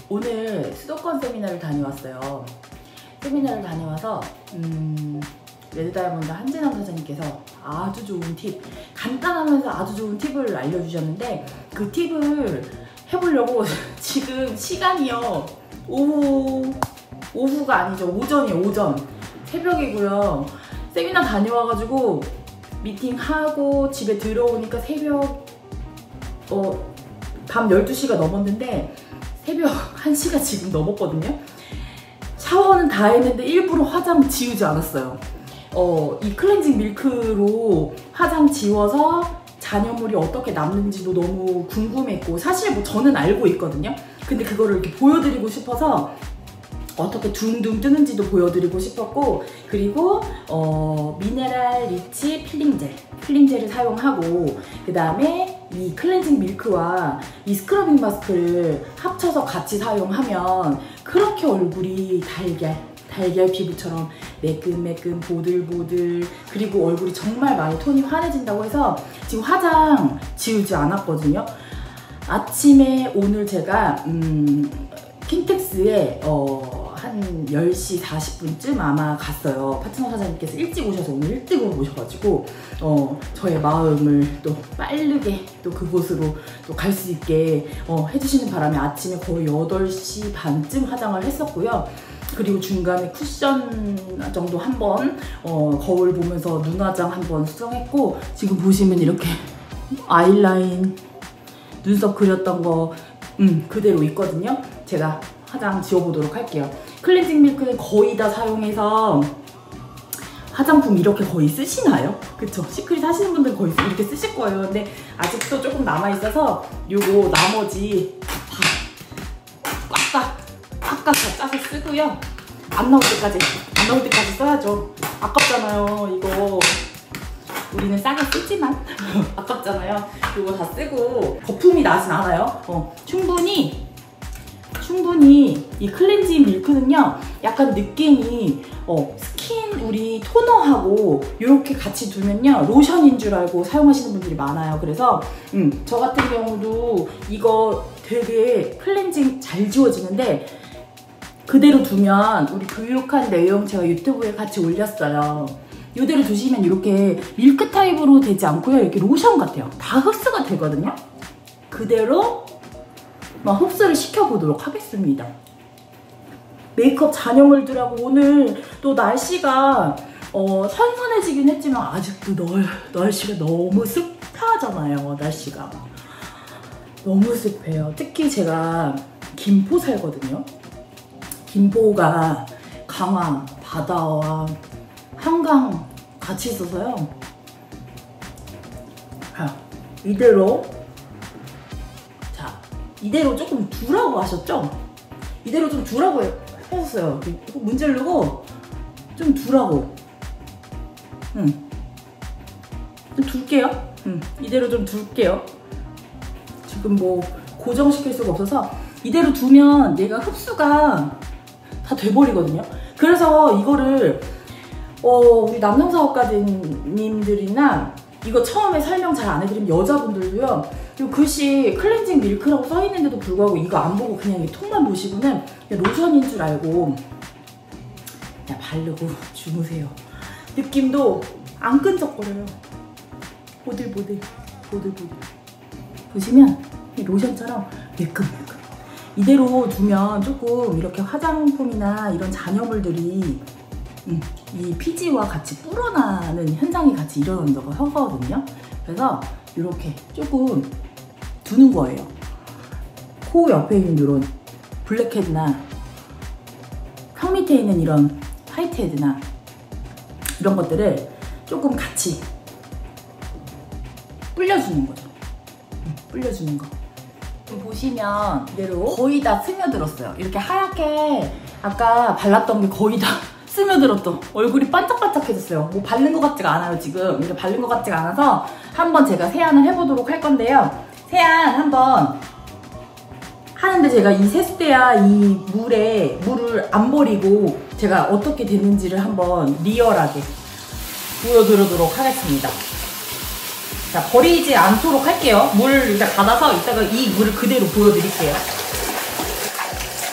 오늘 수도권 세미나를 다녀왔어요. 세미나를 다녀와서 레드다이아몬드 한진영 사장님께서 아주 좋은 팁, 간단하면서 아주 좋은 팁을 알려주셨는데 그 팁을 해보려고 지금 시간이요 오후가 아니죠, 오전이에요. 오전 새벽이고요. 세미나 다녀와가지고 미팅하고 집에 들어오니까 새벽 밤 12시가 넘었는데 새벽 1시가 지금 넘었거든요. 샤워는 다 했는데 일부러 화장 지우지 않았어요. 이 클렌징 밀크로 화장 지워서 잔여물이 어떻게 남는지도 너무 궁금했고, 사실 뭐 저는 알고 있거든요. 근데 그거를 이렇게 보여드리고 싶어서 어떻게 둥둥 뜨는지도 보여드리고 싶었고, 그리고 미네랄 리치 필링젤을 사용하고, 그 다음에 이 클렌징 밀크와 이 스크러빙 마스크를 합쳐서 같이 사용하면 그렇게 얼굴이 달걀 피부처럼 매끈매끈 보들보들, 그리고 얼굴이 정말 많이 톤이 환해진다고 해서 지금 화장 지우지 않았거든요. 아침에 오늘 제가 킨텍스에 한 10시 40분쯤 아마 갔어요. 파트너 사장님께서 일찍 오셔서 오늘 일찍 오셔가지고 저의 마음을 또 빠르게 또 그곳으로 또 갈 수 있게 해주시는 바람에 아침에 거의 8시 반쯤 화장을 했었고요. 그리고 중간에 쿠션 정도 한번 거울 보면서 눈화장 한번 수정했고, 지금 보시면 이렇게 아이라인, 눈썹 그렸던 거 그대로 있거든요. 제가 화장 지워보도록 할게요. 클렌징 밀크는 거의 다 사용해서 화장품 이렇게 거의 쓰시나요? 그쵸? 시크릿 하시는 분들 거의 이렇게 쓰실 거예요. 근데 아직도 조금 남아있어서 요거 나머지 다 꽉꽉 다 짜서 쓰고요. 안 나올 때까지 써야죠. 아깝잖아요, 이거. 우리는 싸게 쓰지만 아깝잖아요. 이거 다 쓰고 거품이 나진 않아요. 충분히 이 클렌징 밀크는요, 약간 느낌이 스킨 우리 토너하고 이렇게 같이 두면요 로션인 줄 알고 사용하시는 분들이 많아요. 그래서 저 같은 경우도 이거 되게 클렌징 잘 지워지는데, 그대로 두면 우리 교육한 내용 제가 유튜브에 같이 올렸어요. 이대로 두시면 이렇게 밀크 타입으로 되지 않고요, 이렇게 로션 같아요. 다 흡수가 되거든요. 그대로 흡수를 시켜보도록 하겠습니다. 메이크업 잔여물들하고 오늘 또 날씨가 선선해지긴 했지만 아직도 날씨가 너무 습하잖아요. 날씨가 너무 습해요. 특히 제가 김포 살거든요. 김포가 강화, 바다와 한강 같이 있어서요. 이대로 조금 두라고 하셨죠? 이대로 좀 두라고 했었어요. 문제를 두고 좀 두라고. 좀 둘게요. 이대로 좀 둘게요. 지금 뭐 고정시킬 수가 없어서 이대로 두면 얘가 흡수가 다 돼버리거든요. 그래서 이거를 우리 남성 사업가님들이나 이거 처음에 설명 잘 안 해드리면 여자분들도요, 이 글씨 클렌징 밀크라고 써있는데도 불구하고 이거 안 보고 그냥 이 톡만 보시고는 그냥 로션인 줄 알고 그냥 바르고 주무세요. 느낌도 안 끈적거려요. 보들보들. 보시면 로션처럼 매끈매끈. 이대로 두면 조금 이렇게 화장품이나 이런 잔여물들이 이 피지와 같이 불어나는 현상이 같이 일어난다고 하거든요. 그래서 이렇게 조금 두는 거예요. 코 옆에 있는 이런 블랙헤드나 턱 밑에 있는 이런 화이트헤드나 이런 것들을 조금 같이 불려주는 거죠. 불려주는 거. 보시면 이대로 거의 다 스며들었어요. 이렇게 하얗게 아까 발랐던 게 거의 다 스며들었죠. 얼굴이 반짝반짝해졌어요. 뭐 바른 것 같지가 않아요. 지금 이렇게 바른 것 같지가 않아서 한번 제가 세안을 해보도록 할 건데요. 세안 한번 하는데 제가 이 세수대야 이 물을 안 버리고 제가 어떻게 되는지를 한번 리얼하게 보여드리도록 하겠습니다. 자, 버리지 않도록 할게요. 물을 일단 닫아서 이따가 이 물을 그대로 보여드릴게요.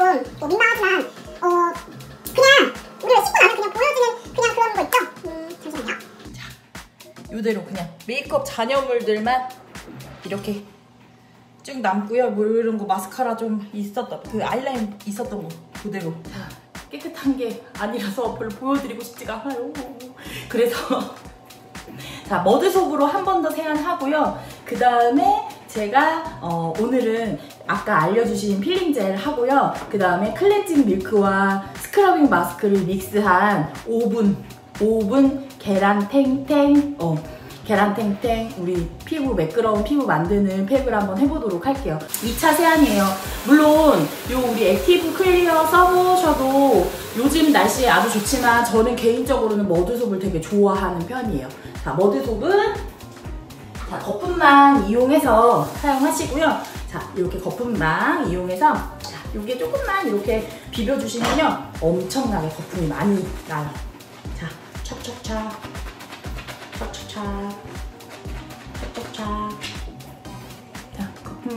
좀 뭐 민망하지만 그냥 우리가 씻고 나면 그냥 보여지는 그냥 그런 거 있죠? 잠시만요. 자, 이대로 그냥 메이크업 잔여물들만 이렇게 쭉 남고요. 뭐 이런 거 마스카라 좀 있었던 그 아이라인 있었던 거 그대로. 자, 깨끗한 게 아니라서 별로 보여드리고 싶지가 않아요. 그래서 자, 머드속으로 한 번 더 세안하고요. 그 다음에 제가 오늘은 아까 알려주신 필링 젤 하고요. 그 다음에 클렌징 밀크와 스크러빙 마스크를 믹스한 오븐 계란 탱탱 계란 탱탱 우리 피부 매끄러운 피부 만드는 팩을 한번 해보도록 할게요. 2차 세안이에요. 물론 요 우리 액티브 클리어 써보셔도 요즘 날씨에 아주 좋지만 저는 개인적으로는 머드솜을 되게 좋아하는 편이에요. 자, 머드솜은 자, 거품망 이용해서 사용하시고요. 자, 이렇게 거품망 이용해서 자, 요게 조금만 이렇게 비벼주시면요 엄청나게 거품이 많이 나요. 자, 척척착 척척착 척척착. 자,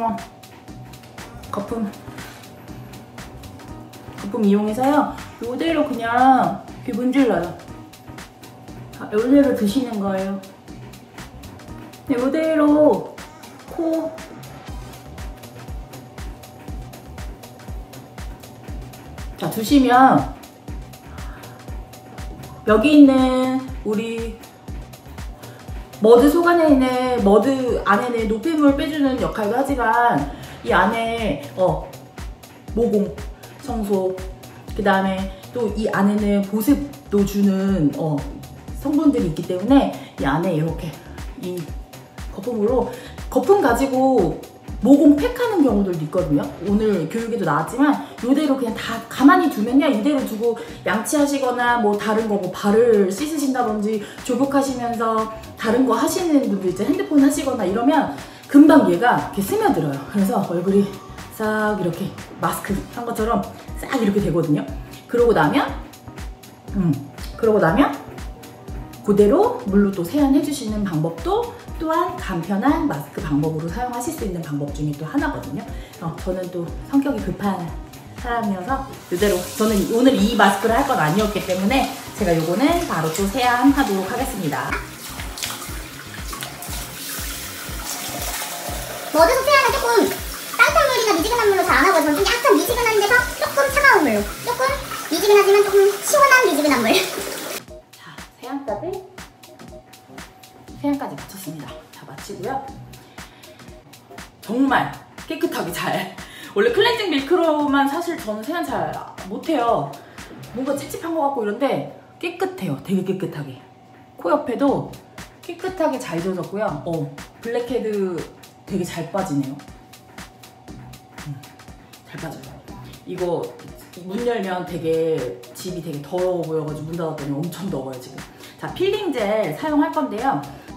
거품 이용해서요 요대로 그냥 이렇게 문질러요. 자, 요대로 드시는 거예요. 요대로 코 자 두시면 여기 있는 우리 머드 속 안에 있는 머드 안에는 노폐물 빼주는 역할도 하지만 이 안에 모공 청소 그 다음에 또 이 안에는 보습도 주는 성분들이 있기 때문에 이 안에 이렇게 이 거품으로 거품 가지고 모공 팩하는 경우들도 있거든요. 오늘 교육에도 나왔지만 이대로 그냥 다 가만히 두면요 이대로 두고 양치하시거나 뭐 다른 거 뭐 발을 씻으신다든지 조격하시면서 다른 거 하시는 분들 이제 핸드폰 하시거나 이러면 금방 얘가 이렇게 스며들어요. 그래서 얼굴이 싹 이렇게 마스크 한 것처럼 싹 이렇게 되거든요. 그러고 나면 그대로 물로 또 세안해 주시는 방법도 또한 간편한 마스크 방법으로 사용하실 수 있는 방법 중에 또 하나거든요. 저는 또 성격이 급한 사람이어서 이대로 저는 오늘 이 마스크를 할 건 아니었기 때문에 제가 요거는 바로 또 세안하도록 하겠습니다. 머드솜 세안은 조금 따뜻한 물이나 미지근한 물로 잘 안 하고 저는 좀 약간 미지근한 데서 조금 차가운 물로 조금 미지근하지만 조금 시원한 미지근한 물. 자, 세안까지 마쳤습니다. 자, 마치고요. 정말 깨끗하게 잘 원래 클렌징 밀크로만 사실 저는 세안 잘 못해요. 뭔가 찝찝한 것 같고 이런데 깨끗해요. 되게 깨끗하게. 코 옆에도 깨끗하게 잘 젖었고요. 블랙헤드 되게 잘 빠지네요. 잘 빠져요. 이거 문 열면 되게 집이 되게 더러워 보여가지고 문 닫았더니 엄청 더워요 지금. 자, 필링 젤 사용할 건데요.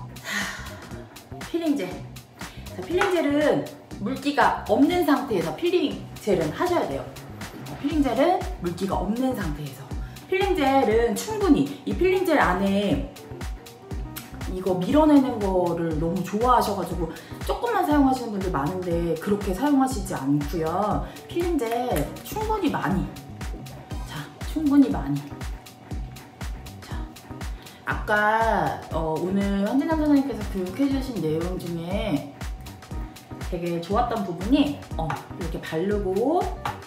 필링 젤. 자, 필링 젤은 물기가 없는 상태에서 필링 젤은 하셔야 돼요. 필링 젤은 물기가 없는 상태에서. 필링 젤은 충분히 이 필링 젤 안에 이거 밀어내는 거를 너무 좋아하셔가지고 조금만 사용하시는 분들 많은데 그렇게 사용하시지 않고요. 필링 젤 충분히 많이. 자, 충분히 많이. 자, 아까 오늘 한진남 선생님께서 교육해주신 내용 중에 되게 좋았던 부분이 이렇게 바르고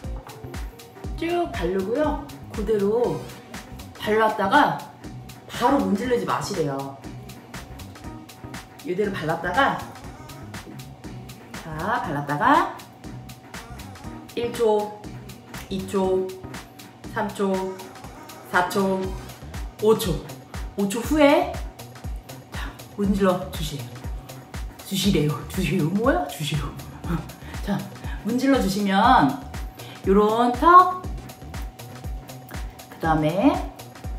쭉 바르고요. 그대로 발랐다가 바로 문지르지 마시래요. 이대로 발랐다가 자, 발랐다가 1초, 2초, 3초, 4초, 5초 후에 자, 문질러 주시래요. 자, 문질러 주시면 요런 턱, 그 다음에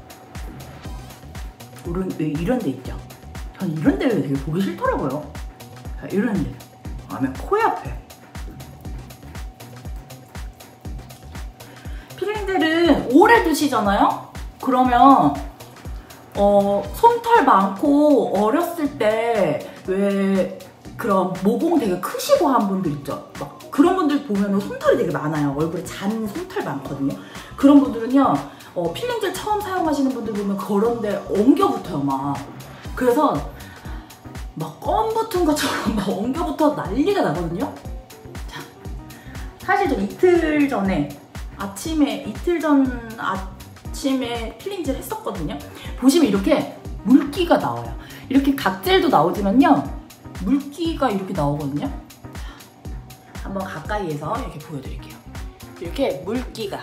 이런 데 있죠. 전 이런 데를 되게 보기 싫더라고요. 자, 이런 데. 그다음에 코 옆에. 필링젤은 오래 두시잖아요? 그러면 솜털 많고 어렸을 때 왜 그런 모공 되게 크시고 한 분들 있죠? 막 그런 분들 보면 솜털이 되게 많아요. 얼굴에 잔 솜털 많거든요. 그런 분들은요, 필링젤 처음 사용하시는 분들 보면 그런데 엉겨붙어요, 막. 그래서 막 껌 붙은 것처럼 막 엉겨붙어 난리가 나거든요. 자, 사실 저 이틀 전 아침에 필링젤 했었거든요. 보시면 이렇게 물기가 나와요. 이렇게 각질도 나오지만요, 물기가 이렇게 나오거든요. 자, 한번 가까이에서 이렇게 보여드릴게요. 이렇게 물기가.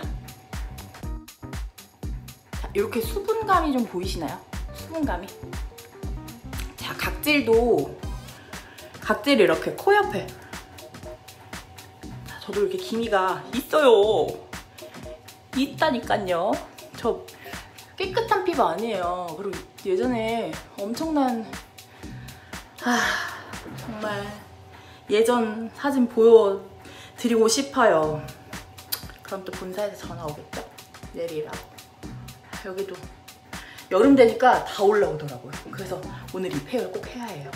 자, 이렇게 수분감이 좀 보이시나요? 수분감이. 자, 각질이 이렇게 코 옆에. 자, 저도 이렇게 기미가 있어요. 있다니까요. 저 깨끗한 피부 아니에요. 그리고 예전에 엄청난, 정말 예전 사진 보여드리고 싶어요. 그럼 또 본사에서 전화 오겠죠? 내리라고. 여기도 여름 되니까 다 올라오더라고요. 그래서 오늘 이 페어를 꼭 해야 해요.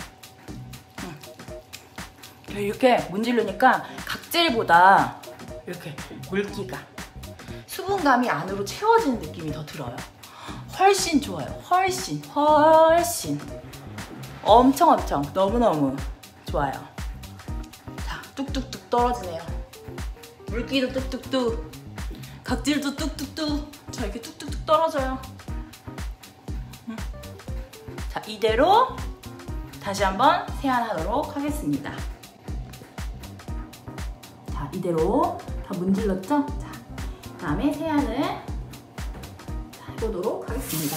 이렇게 문지르니까 각질보다 이렇게 물기가, 수분감이 안으로 채워지는 느낌이 더 들어요. 훨씬 좋아요. 훨씬 엄청 너무너무 좋아요. 자, 뚝뚝뚝 떨어지네요. 물기도 뚝뚝뚝, 각질도 뚝뚝뚝. 자, 이렇게 뚝뚝뚝 떨어져요. 자, 이대로 다시 한번 세안하도록 하겠습니다. 자, 이대로 다 문질렀죠? 자, 다음에 세안을 해보도록 하겠습니다.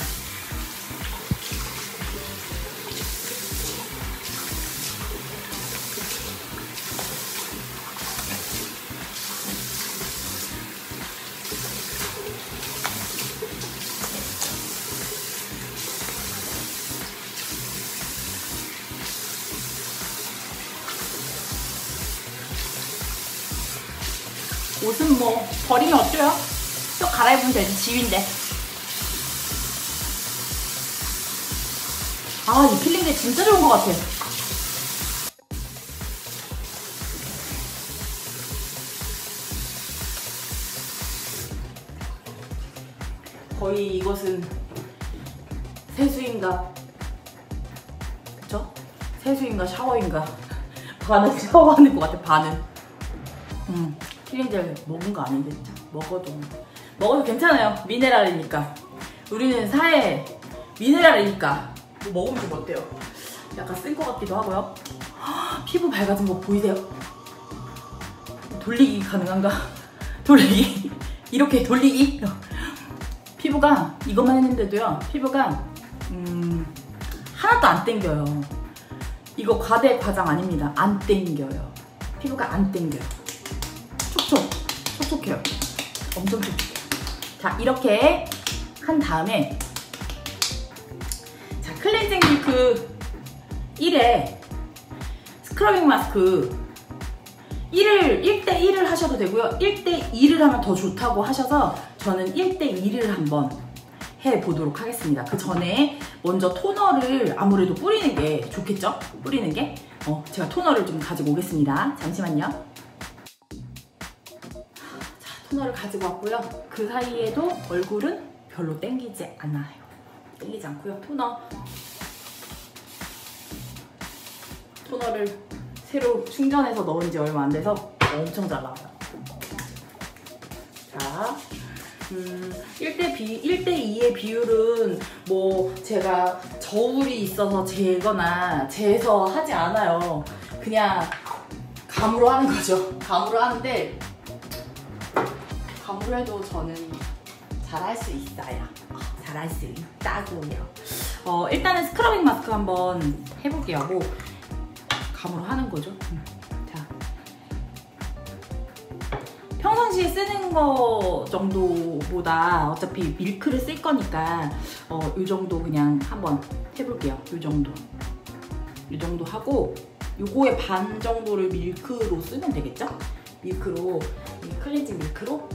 옷은 뭐 버리면 어때요? 또 갈아입으면 되지, 지윈데. 이 필링젤 진짜 좋은 것 같아. 거의 이것은 세수인가, 그쵸? 세수인가 샤워인가. 반은 샤워하는 것 같아, 반은. 필링젤 먹은 거 아닌데, 진짜. 먹어도 괜찮아요. 미네랄이니까. 우리는 사회 미네랄이니까. 뭐 먹으면 좀 어때요? 약간 쓴 것 같기도 하고요. 피부 밝아진 거 보이세요? 돌리기 가능한가? 돌리기? 이렇게 돌리기? 피부가 이것만 했는데도요, 피부가 하나도 안 땡겨요. 이거 과대 과장 아닙니다. 안 땡겨요. 피부가 안 땡겨요. 촉촉해요. 엄청 촉촉해요. 자, 이렇게 한 다음에, 자, 클렌징 밀크 1에 스크러빙 마스크 1대1을 하셔도 되고요. 1대2를 하면 더 좋다고 하셔서 저는 1대2를 한번 해보도록 하겠습니다. 그 전에 먼저 토너를 아무래도 뿌리는 게 좋겠죠? 뿌리는 게. 제가 토너를 좀 가지고 오겠습니다. 잠시만요. 자, 토너를 가지고 왔고요. 그 사이에도 얼굴은 별로 땡기지 않아요. 땡기지 않고요. 토너를 새로 충전해서 넣은 지 얼마 안 돼서 엄청 잘 나와요. 자, 1대2의 비율은 뭐 제가 저울이 있어서 재거나 재서 하지 않아요. 그냥 감으로 하는 거죠. 감으로 하는데, 감으로 해도 저는 잘할 수 있어요. 잘할 수 있다고요. 일단은 스크러빙 마스크 한번 해볼게요. 뭐 감으로 하는 거죠. 자, 평상시에 쓰는 거 정도보다 어차피 밀크를 쓸 거니까 이 정도 그냥 한번 해볼게요. 이 정도 하고, 요거의 반 정도를 밀크로 쓰면 되겠죠? 밀크로, 이 클렌징 밀크로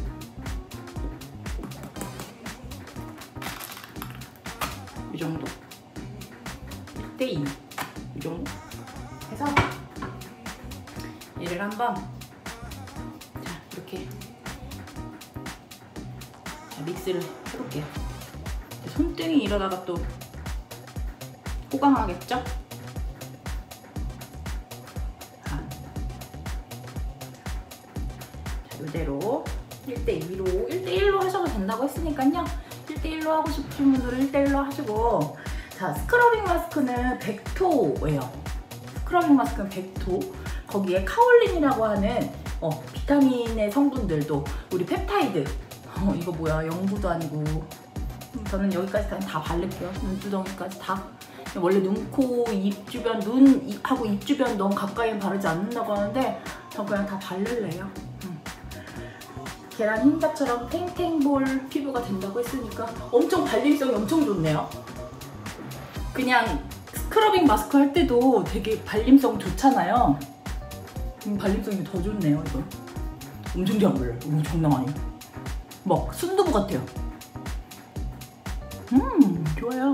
이 정도, 1대2 이 정도 해서 얘를 한번 이렇게 믹스를 해볼게요. 손등이 이러다가 또 호강하겠죠? 자, 이대로 1대2로 1대1로 하셔도 된다고 했으니까요. 1대1로 하고 싶은 분들은 1대1로 하시고, 자, 스크러빙 마스크는 100토예요. 스크러빙 마스크는 100토. 거기에 카올린이라고 하는 비타민의 성분들도, 우리 펩타이드, 이거 뭐야, 영구도 아니고, 저는 여기까지 다 바를게요. 눈두덩이까지 다. 원래 눈, 코, 입 주변, 눈하고 입 주변 너무 가까이 바르지 않는다고 하는데 저 그냥 다 바를래요. 계란 흰자처럼 탱탱볼 피부가 된다고 했으니까 엄청 발림성이 엄청 좋네요. 그냥 스크러빙 마스크 할 때도 되게 발림성 좋잖아요. 발림성이 더 좋네요, 이거. 엄청 잘 발려요. 장난 아니에요. 막 순두부 같아요. 좋아요.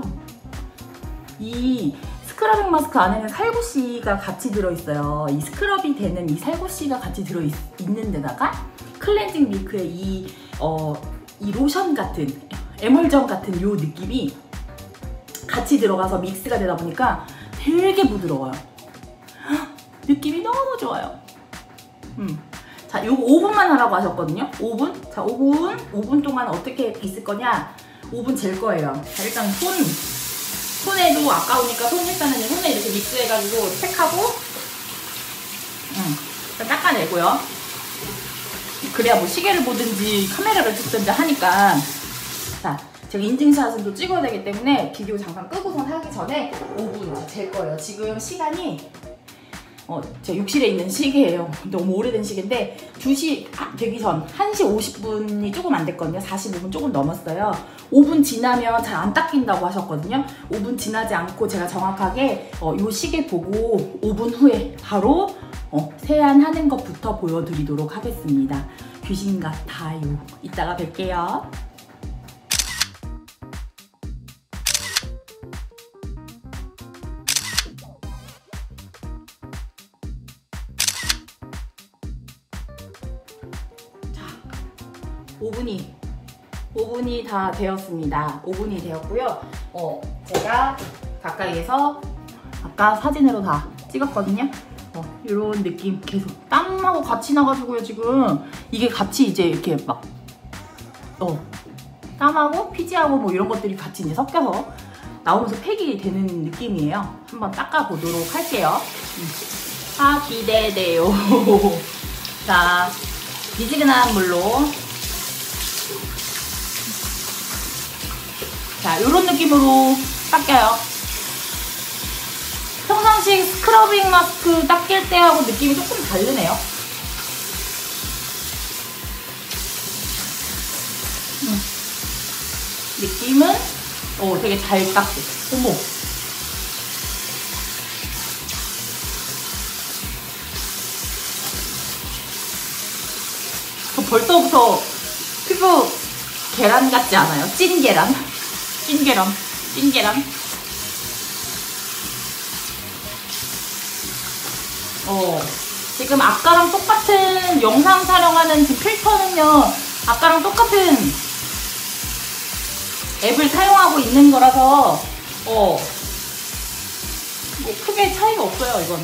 이 스크러빙 마스크 안에는 살구씨가 같이 들어있어요. 이 스크럽이 되는 이 살구씨가 같이 들어있는 데다가 클렌징 밀크의 이 로션 같은, 에멀전 같은 요 느낌이 같이 들어가서 믹스가 되다 보니까 되게 부드러워요. 느낌이 너무 좋아요. 자, 요거 5분만 하라고 하셨거든요. 5분? 자, 5분 동안 어떻게 있을 거냐? 5분 잴 거예요. 자, 일단 손에도 아까우니까 일단은 손에 이렇게 믹스해가지고 팩하고, 일단 닦아내고요. 그래야 뭐 시계를 보든지 카메라를 찍든지 하니까. 자, 제가 인증샷은 또 찍어야 되기 때문에 비디오 잠깐 끄고선 하기 전에 5분 잴 거예요. 지금 시간이 제가 욕실에 있는 시계예요. 너무 오래된 시계인데 2시 되기 전 1시 50분이 조금 안 됐거든요. 45분 조금 넘었어요. 5분 지나면 잘 안 닦인다고 하셨거든요. 5분 지나지 않고 제가 정확하게 요 시계 보고 5분 후에 바로 세안하는 것부터 보여드리도록 하겠습니다. 귀신 같아요. 이따가 뵐게요. 자, 5분이 다 되었습니다. 5분이 되었고요. 제가 가까이에서 아까 사진으로 다 찍었거든요. 이런 느낌 계속 땀하고 같이 나가지고요. 지금 이게 같이 이제 이렇게 막 땀하고 피지하고 뭐 이런 것들이 같이 이제 섞여서 나오면서 팩이 되는 느낌이에요. 한번 닦아보도록 할게요. 아, 기대돼요. 자, 미지근한 물로. 자, 이런 느낌으로 닦여요. 평상시 스크러빙 마스크 닦일 때하고 느낌이 조금 다르네요. 느낌은 되게 잘 닦여. 어머. 저 벌써부터 피부 계란 같지 않아요? 찐 계란. 지금 아까랑 똑같은 영상 촬영하는 그 필터는요, 아까랑 똑같은 앱을 사용하고 있는 거라서 뭐 크게 차이가 없어요, 이건.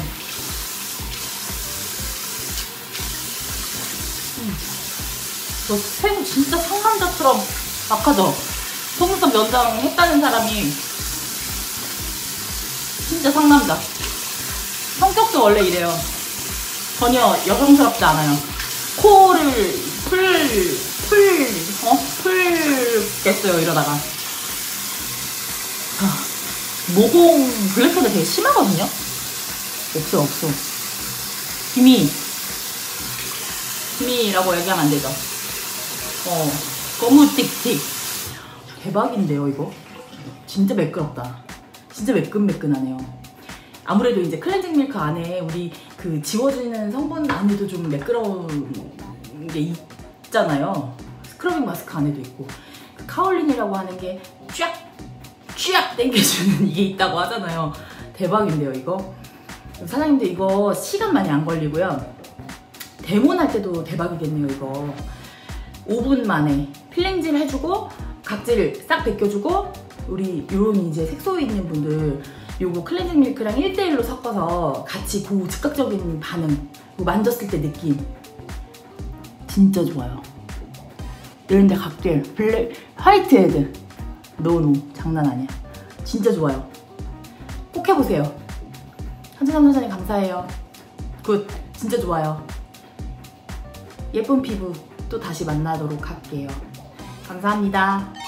저 세부 진짜 상남자처럼 막 하죠? 속눈썹 연장 했다는 사람이 진짜 상남자. 성격도 원래 이래요. 전혀 여성스럽지 않아요. 코를 풀겠어요, 이러다가. 모공 블랙헤드 되게 심하거든요? 없어. 기미라고 얘기하면 안 되죠. 거무틱틱. 대박인데요, 이거? 진짜 매끄럽다. 진짜 매끈매끈하네요. 아무래도 이제 클렌징 밀크 안에 우리 그 지워지는 성분 안에도 좀 매끄러운 게 있잖아요. 스크러빙 마스크 안에도 있고. 그 카올린이라고 하는 게 쫙 당겨주는 이게 있다고 하잖아요. 대박인데요, 이거? 사장님들 이거 시간 많이 안 걸리고요. 데모날 때도 대박이겠네요 이거. 5분 만에 필링질 해주고 각질 싹 벗겨주고, 우리 요런 이제 색소 있는 분들 요거 클렌징 밀크랑 1:1로 섞어서 같이 그 즉각적인 반응, 그 만졌을 때 느낌 진짜 좋아요. 이런데 각질, 블랙, 화이트 헤드 노노 장난 아니야. 진짜 좋아요. 꼭 해보세요. 한진남 선생님 감사해요. 굿, 진짜 좋아요. 예쁜 피부 또 다시 만나도록 할게요. 감사합니다.